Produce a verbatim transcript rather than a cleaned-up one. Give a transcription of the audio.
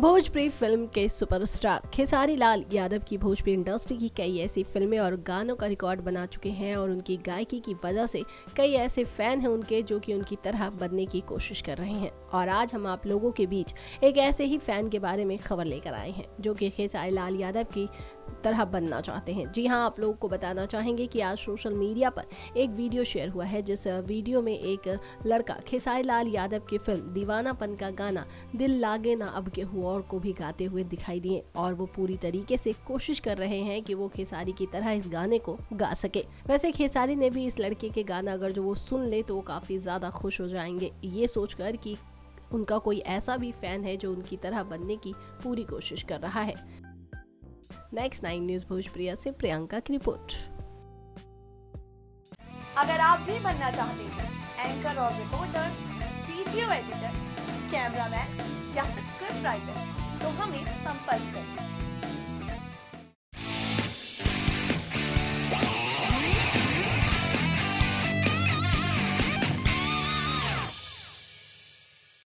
Bhojpuri film के superstar Khesari Lal Yadav की Bhojpuri industry की कई ऐसी फिल्में और गानों का रिकॉर्ड बना चुके हैं और उनकी गायकी की वजह से कई ऐसे फैन हैं उनके जो कि उनकी तरह बनने की कोशिश कर रहे हैं। और आज हम आप लोगों के बीच एक ऐसे ही फैन के बारे में खबर लेकर आए हैं जो कि खेसारी लाल यादव की तरह बनना चाहते हैं। जी हाँ, आप लोगों को बताना चाहेंगे कि आज सोशल मीडिया पर एक वीडियो शेयर हुआ है जिस वीडियो में एक लड़का खेसारी लाल यादव की फिल्म दीवानापन का गाना दिल लागे ना अब के हुआ और को भी गाते हुए दिखाई दिए और वो पूरी तरीके से कोशिश कर रहे हैं कि वो खेसारी की तरह इस गाने को गा सके। वैसे खेसारी ने भी इस लड़के के गाना अगर जो वो सुन ले तो वो काफी ज्यादा खुश हो जाएंगे, ये सोचकर कि उनका कोई ऐसा भी फैन है जो उनकी तरह बनने की पूरी कोशिश कर रहा है। नेक्स्ट नाइन न्यूज भोजपुरिया से प्रियंका की रिपोर्ट। अगर आप भी बनना चाहते हैं एंकर और रिपोर्टर, वीडियो एडिटर, कैमरामैन या फिर स्क्रिप्ट राइटर तो हमें संपर्क करें।